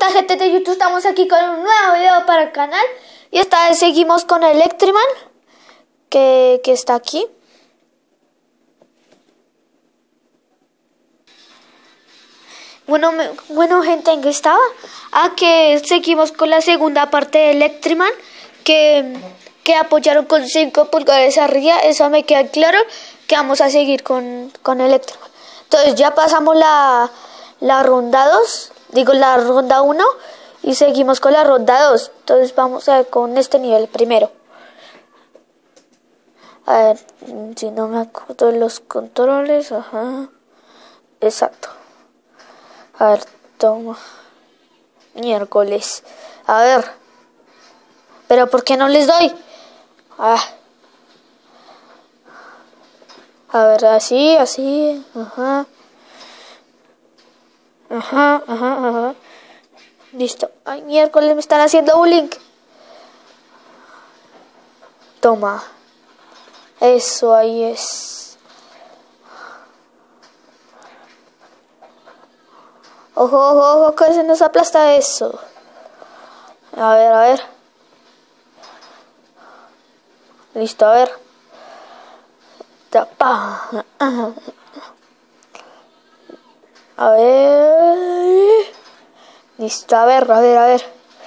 tal, gente de YouTube? Estamos aquí con un nuevo video para el canal. Y esta vez seguimos con Electriman, que está aquí. Bueno, gente, ¿en qué estaba? Que seguimos con la segunda parte de Electriman, que apoyaron con 5 pulgares arriba. Eso me queda claro que vamos a seguir con Electriman. Entonces ya pasamos la ronda 2, digo la ronda 1, y seguimos con la ronda 2. Entonces vamos a ver con este nivel primero. A ver, si no me acuerdo de los controles, ajá, exacto. A ver, toma. Miércoles. A ver. Pero ¿por qué no les doy? A ver, así. Ajá. Ajá. Listo. Ay, miércoles, me están haciendo bullying. Toma. Eso, ahí es. Ojo, que se nos aplasta eso. A ver. Listo, a ver. A ver. Listo, a ver.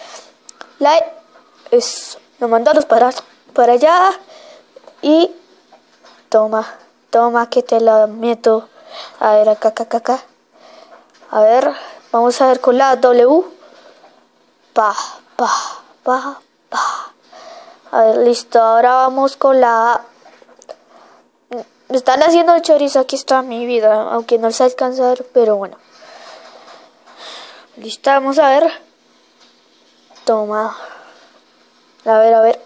Eso. Nos mandamos para allá. Y toma, que te la meto. A ver, acá. A ver, vamos a ver con la W. Pa. A ver, listo. Ahora vamos con la A. Me están haciendo el chorizo, aquí está mi vida, aunque no se alcanza a ver, pero bueno. Listo, vamos a ver. Toma. A ver.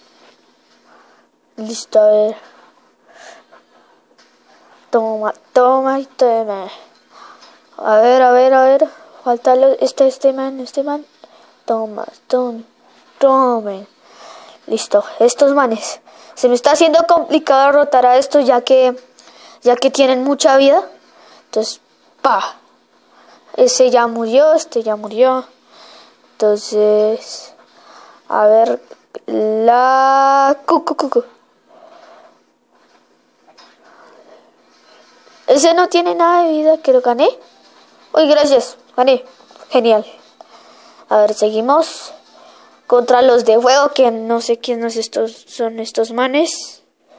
Listo, a ver. Toma y toma. A ver. Falta este man. Tomen. Listo, estos manes. Se me está haciendo complicado derrotar a estos ya que tienen mucha vida. Entonces, ese ya murió, este ya murió. Entonces, a ver, la cucu. Ese no tiene nada de vida, que lo gané. Uy, gracias, gané. Genial. A ver, seguimos contra los de fuego, que no sé quiénes son estos manes.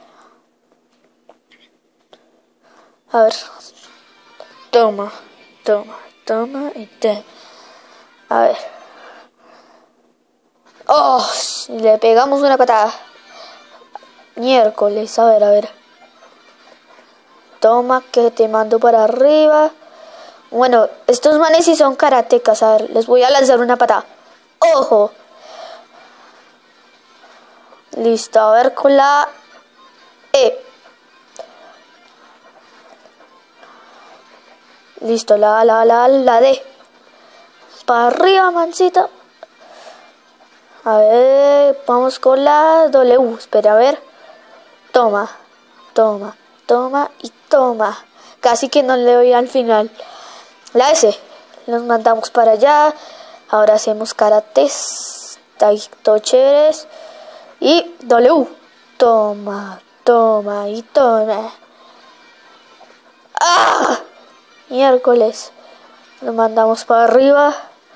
A ver. Toma y te. A ver. Oh, le pegamos una patada. Miércoles, a ver. Toma, que te mando para arriba. Bueno, estos manes sí son karatecas. A ver, les voy a lanzar una patada. ¡Ojo! Listo, a ver con la E. Listo, la D. Para arriba, mancito. A ver, vamos con la W. Espera, a ver. Toma y toma. Casi que no le doy al final. La S. Nos mandamos para allá. Ahora hacemos karates. Taito chéveres. Y W. Toma y toma. ¡Ah! Miércoles. Lo mandamos para arriba.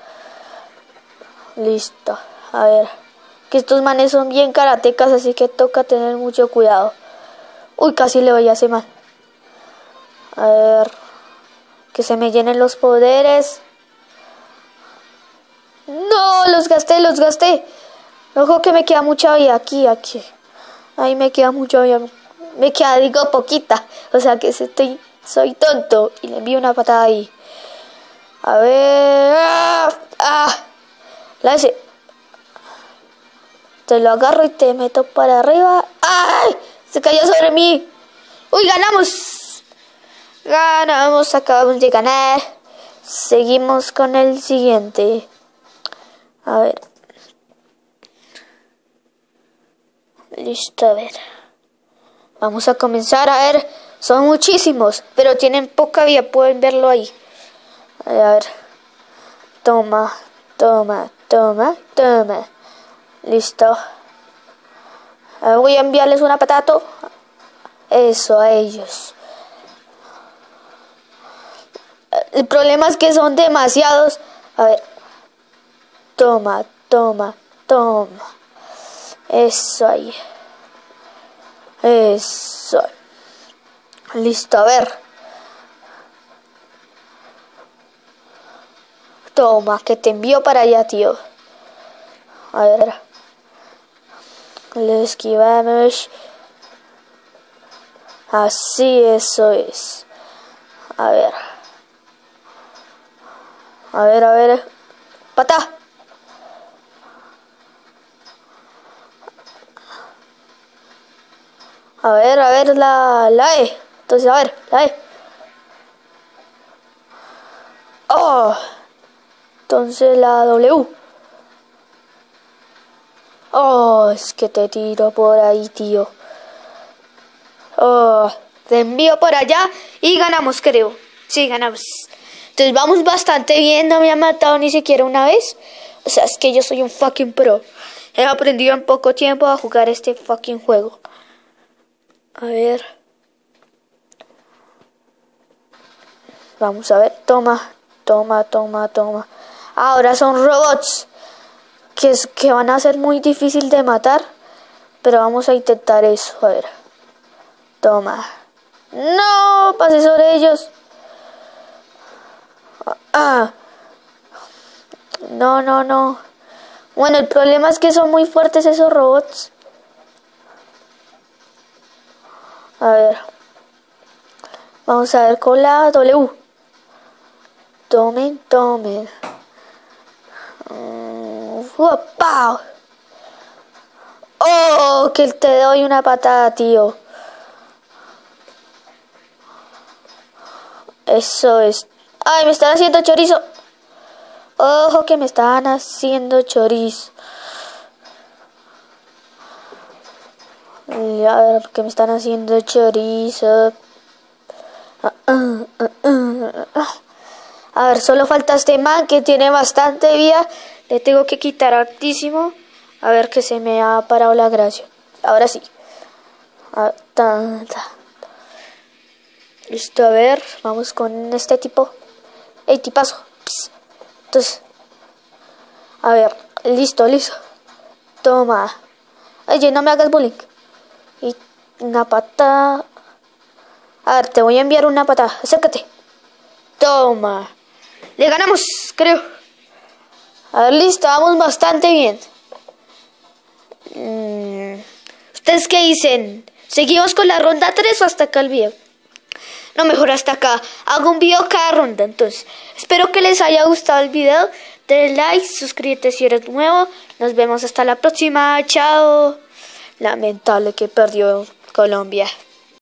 Listo. A ver. Que estos manes son bien karatecas, así que toca tener mucho cuidado. Uy, casi le voy a hacer mal. A ver. Que se me llenen los poderes. No, los gasté. Ojo que me queda mucha vida aquí. Ahí me queda mucha vida. Me queda, digo, poquita. O sea que soy tonto. Y le envío una patada ahí. A ver. La S. Te lo agarro y te meto para arriba. ¡Ay! Se cayó sobre mí. ¡Uy, ganamos! Acabamos de ganar. Seguimos con el siguiente. A ver. Listo, a ver. Vamos a comenzar, a ver. Son muchísimos, pero tienen poca vida, pueden verlo ahí. A ver. Toma. Toma, toma, toma. Listo. Voy a enviarles una patata. Eso, a ellos. El problema es que son demasiados. A ver. Toma, toma, toma. Eso ahí. Eso. Listo, a ver. Toma, que te envío para allá, tío. A ver. Le esquivamos. Así, eso es. A ver. A ver, a ver. ¡Pata! A ver, la E. Entonces, a ver, la E. Oh. Entonces, la W. Oh, es que te tiro por ahí, tío. Oh, te envío por allá y ganamos, creo. Sí, ganamos. Entonces vamos bastante bien, no me ha matado ni siquiera una vez. O sea, es que yo soy un fucking pro. He aprendido en poco tiempo a jugar este fucking juego. A ver. Vamos a ver. Toma, toma, toma, toma. Ahora son robots. Que van a ser muy difícil de matar. Pero vamos a intentar eso. A ver. Toma. No, pasé sobre ellos. Ah. No, no, no. Bueno, el problema es que son muy fuertes esos robots. A ver. Vamos a ver con la W. Tomen, tomen. ¡Wow! ¡Oh! Que te doy una patada, tío. Eso es. ¡Ay, me están haciendo chorizo! ¡Ojo que me están haciendo chorizo! A ver, que me están haciendo chorizo. A ver, solo falta este man que tiene bastante vida. Le tengo que quitar hartísimo. A ver que se me ha parado la gracia. Ahora sí. Listo, a ver. Vamos con este tipo. ¡Ey, tipazo! Pss. Entonces. A ver. Listo, listo. Toma. Oye, no me hagas bullying. Y una patada. A ver, te voy a enviar una patada. Acércate. Toma. Le ganamos, creo. A ver, listo. Vamos bastante bien. ¿Ustedes qué dicen? ¿Seguimos con la ronda 3 o hasta acá el video? No, mejor hasta acá. Hago un video cada ronda. Entonces, espero que les haya gustado el video. Denle like, suscríbete si eres nuevo. Nos vemos hasta la próxima. Chao. Lamentable que perdió Colombia.